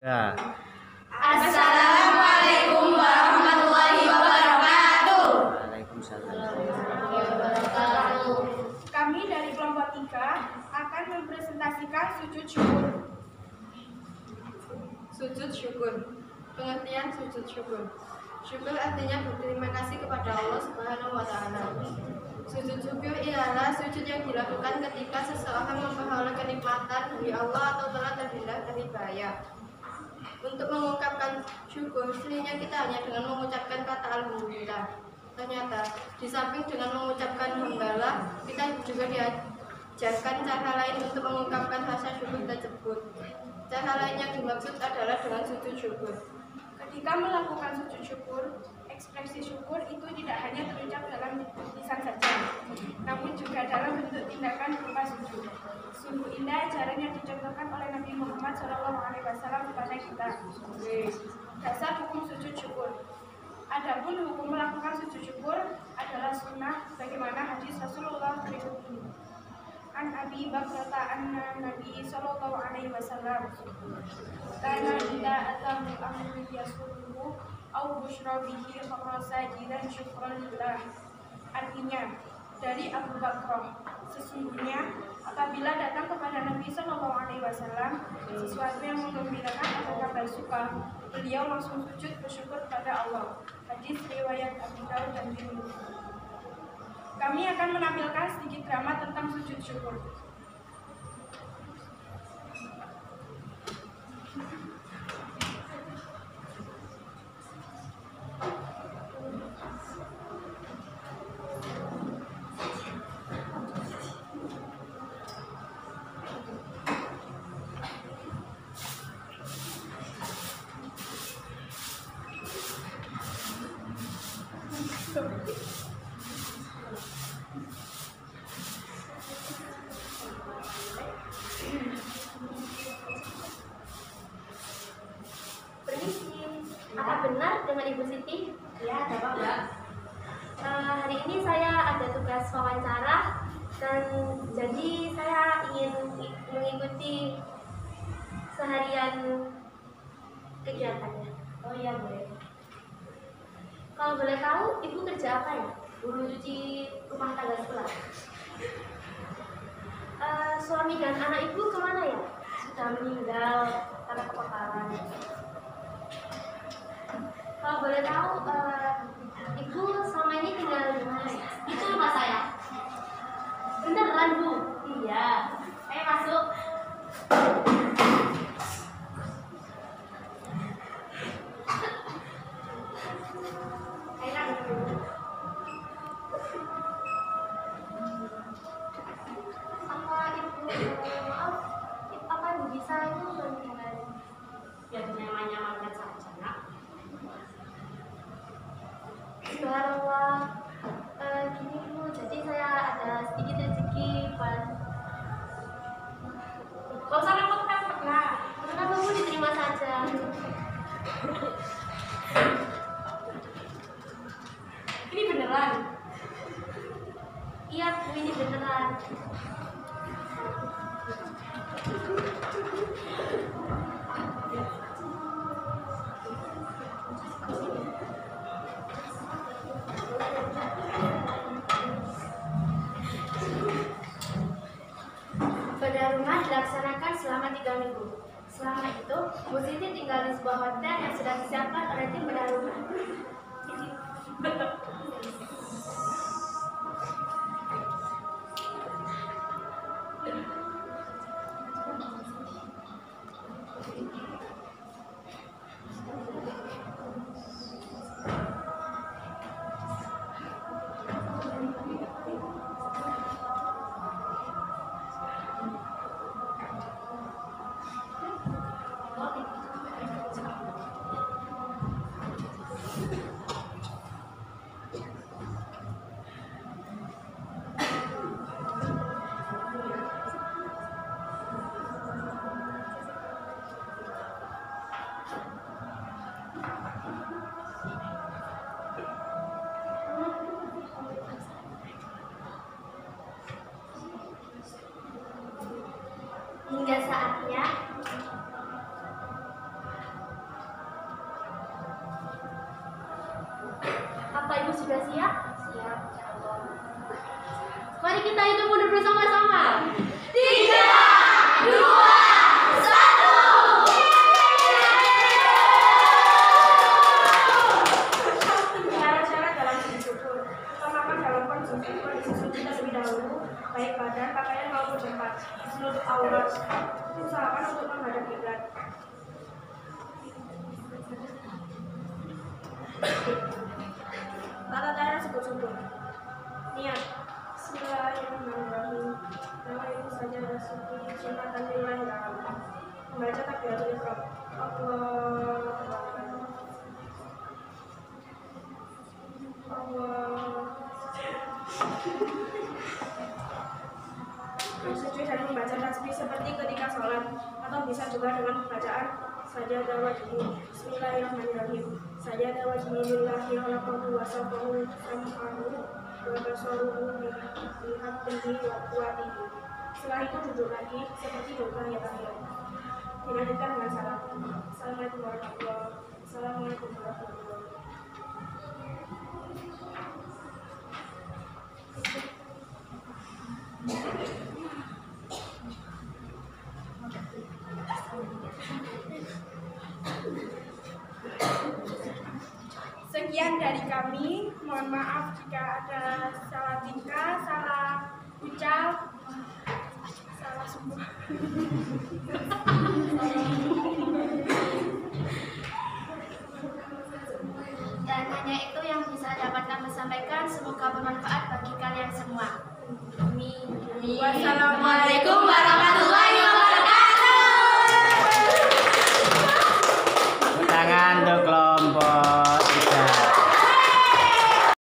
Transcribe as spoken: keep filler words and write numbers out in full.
Ya. Assalamualaikum warahmatullahi wabarakatuh. Waalaikumsalam. Kami dari kelompok tiga akan mempresentasikan sujud syukur. Sujud syukur. Pengertian sujud syukur. Syukur artinya berterima kasih kepada Allah Subhanahu wa taala. Sujud syukur ialah sujud yang dilakukan ketika seseorang memperoleh kenikmatan dari Allah atau telah terhindar dari bahaya. Untuk mengungkapkan syukur, sebenarnya kita hanya dengan mengucapkan kata alhamdulillah. Ternyata, di samping dengan mengucapkan hamdalah, kita juga diajarkan cara lain untuk mengungkapkan rasa syukur tersebut. Cara lain yang dimaksud adalah dengan sujud syukur. Ketika melakukan sujud syukur, ekspresi syukur itu tidak hanya terucap dalam lisan saja, namun juga dalam bentuk tindakan berupa sujud. Sungguh indah ajaran yang dicontohkan oleh Nabi Muhammad shallallahu alaihi wasallam kepada kita. Dasar hukum sujud syukur. Adapun hukum melakukan sujud syukur adalah sunnah, bagaimana hadis Rasulullah berikut ini. An Abi Bakrata anna Nabi sallallahu alaihi wasallam kana idza atahu amrun yasruhu aw bushra bihi kharra sajidan syukran lillah. Artinya, dari Abu Bakrah, sesungguhnya apabila datang kepada Nabi sallallahu alaihi wasallam sesuatu yang menggembirakan atau kabar suka, beliau langsung sujud bersyukur kepada Allah. Hadis riwayat Abu Daud dan Tirmidzi. Kami akan menampilkan sedikit drama tentang sujud syukur. Apa benar dengan Ibu Siti? Ya, ada Pak. Uh, hari ini saya ada tugas wawancara dan jadi saya ingin mengikuti seharian kegiatannya. Oh iya, boleh. Kalau boleh tahu, Ibu kerja apa ya? Guru cuci rumah tangga sekolah. Uh, suami dan anak Ibu kemana ya? Sudah meninggal karena kebakaran. Kalau boleh tahu, uh, Ibu selama ini tinggal di mana ya? Itu rumah saya. Beneran, Bu? Iya. Ayo masuk. Apa Ibu, uh, maaf, apa Ibu bisa itu bantuan? Biar nyaman-nyaman saja, Nak. Subhanallah, uh, gini Bu, jadi saya ada sedikit rezeki buat. Gak usah repot-repot, Nak. Kenapa Bu diterima saja? Ini beneran. Iya Bu, ini beneran. Bedah rumah dilaksanakan selama tiga minggu. Selama itu, Bu Siti tinggal di sebuah hotel yang sudah disiapkan oleh tim bedah rumah. Ibu sudah siap? Siap, ya Allah. Mari kita hitung mundur bersama-sama. Tiga, dua, satu. Syarat-syarat dalam sujud syukur. Utamakan dalam konsumsi kondisi sujud terlebih dahulu, baik badan, pakaian maupun tempat. Seluruh aurat. Usahakan untuk menghadap kiblat. Tata cara sujud syukur. Niat. Bismillahirrahmanirrahim. Nama itu saja Rasulullah sunnatan lillahi ta'ala. Membaca takbiratul ihram. Allahu Akbar. Allah. Bersujud dan membaca tasbih seperti ketika sholat, atau bisa juga dengan bacaan sajadah wajhi. Bismillahirrahmanirrahim. Sajadah wajhi lillahi khalaqahu wa safahu sam'ahu wa basaruhu bihamdihi wa quwwatihi. Setelah itu duduk lagi seperti doa yang terakhir. Dilanjutkan dengan salam. Assalamualaikum warahmatullahi wabarakatuh. Assalamualaikum warahmatullahi wabarakatuh. Sekian dari kami, mohon maaf jika ada salah tingkah, salah ucap, salah semua. Dan hanya itu yang bisa dapat kami sampaikan. Semoga bermanfaat bagi kalian semua. Amin. Wassalamualaikum warahmatullahi wabarakatuh. Tangan untuk